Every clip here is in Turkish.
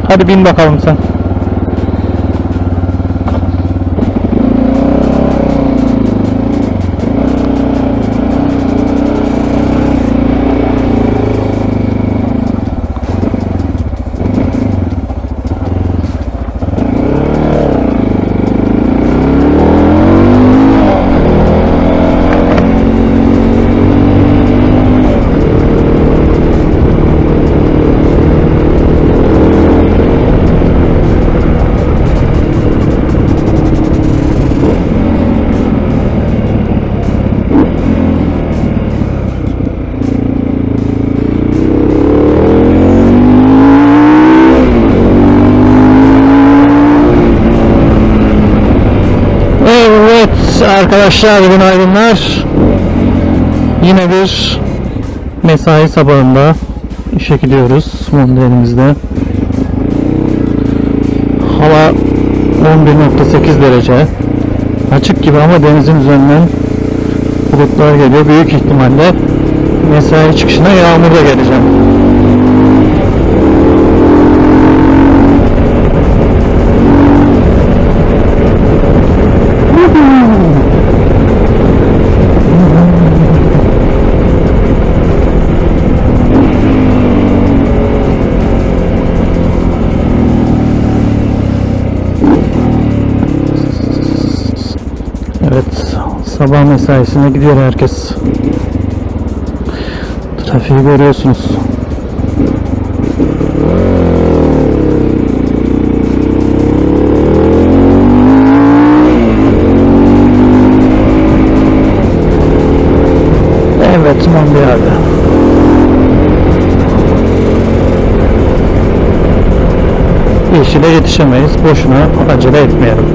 Hadi bin bakalım sen. Arkadaşlar günaydınlar. Yine bir mesai sabahında işe gidiyoruz Mondialimizde. Hava 11.8 derece. Açık gibi ama denizin üzerinden bulutlar geliyor. Büyük ihtimalle mesai çıkışına yağmurla geleceğim. Evet, sabah mesaisine gidiyor herkes. Trafiği görüyorsunuz. Evet, Mondial'de. Yeşile yetişemeyiz, boşuna acele etmeyelim.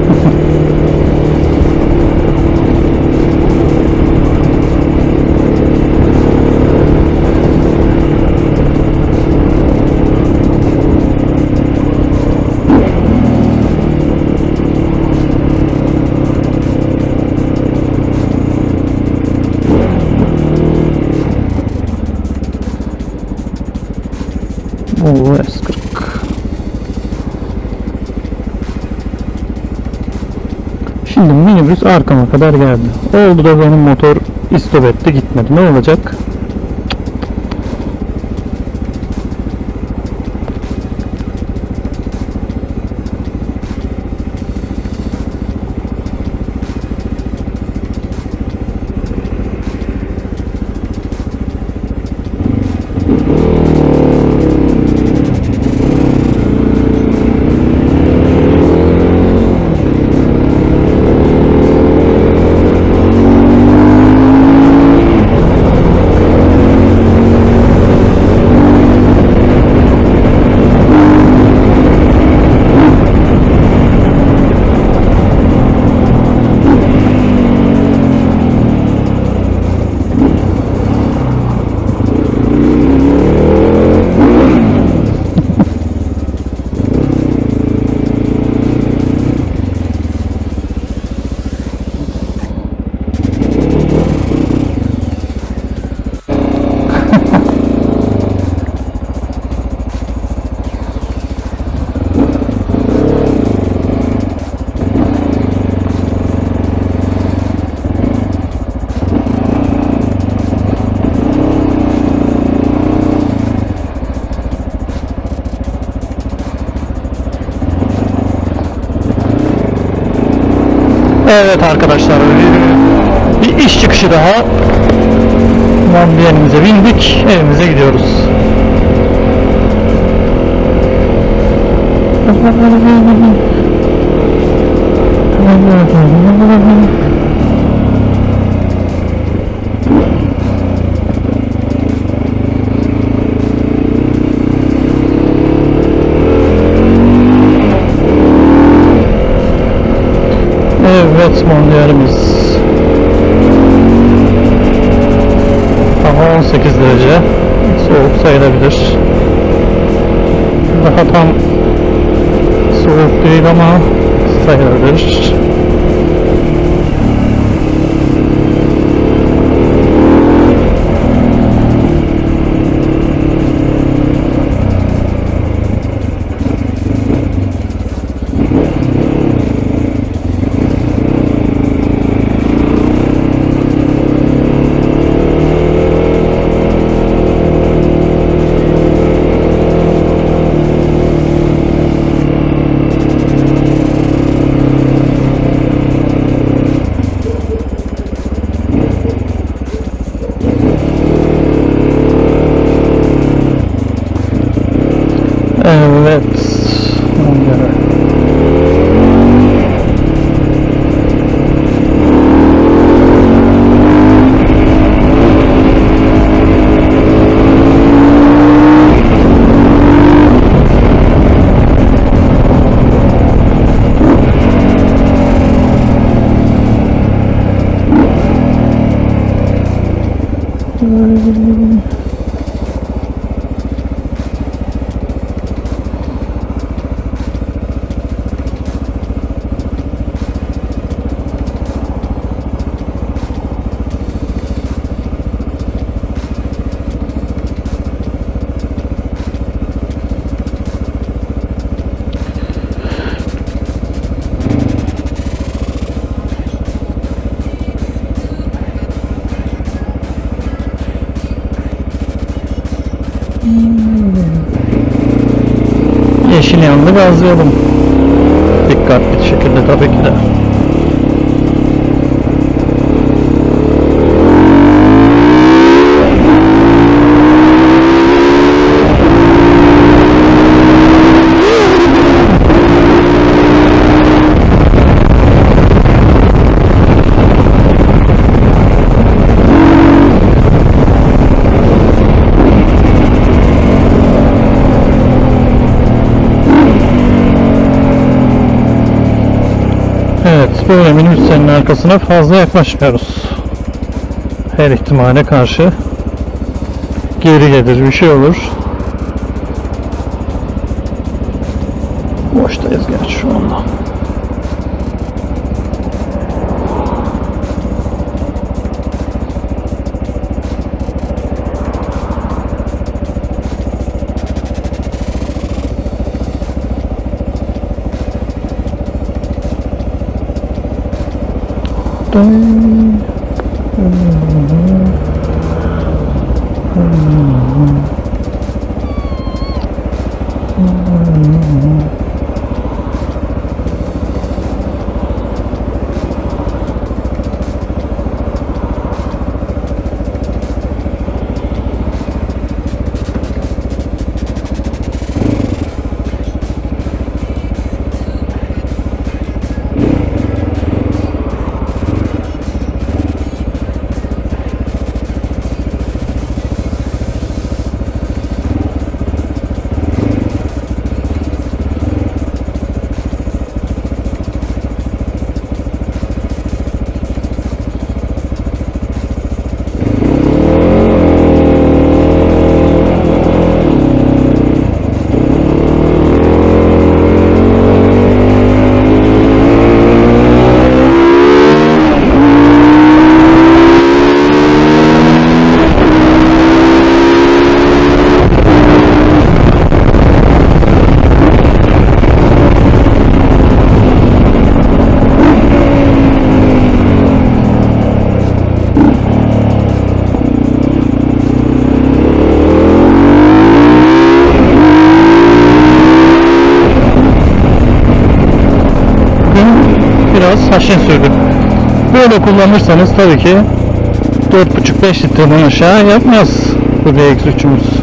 Oo, S40. Şimdi minibüs arkama kadar geldi. Oldu da benim motor istop etti, gitmedi. Ne olacak? Evet arkadaşlar, bir iş çıkışı daha. Mondialimize bindik, evimize gidiyoruz. Evet, Mondialimiz. Hava 18 derece. Soğuk sayılabilir. Daha tam soğuk değil ama sayılabilir. Evet. Ona göre. Yeşil yandı gazlayalım. Dikkatli bir şekilde tabii ki de. Evet, böyle minibüslerin arkasına fazla yaklaşmıyoruz. Her ihtimale karşı geri gelir, bir şey olur. Boştayız gerçi şu anda. Biraz haşin sürdü. Böyle kullanırsanız tabii ki 4,5-5 litreden aşağı yapmaz bu DX3'ümüz.